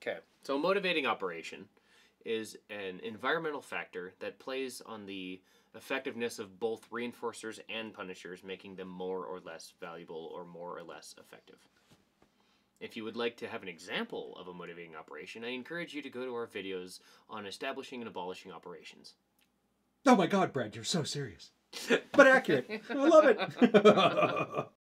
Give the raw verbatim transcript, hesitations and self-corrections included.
Okay, so a motivating operation is an environmental factor that plays on the effectiveness of both reinforcers and punishers, making them more or less valuable or more or less effective. If you would like to have an example of a motivating operation, I encourage you to go to our videos on establishing and abolishing operations. Oh my God, Brad, you're so serious. But accurate. I love it.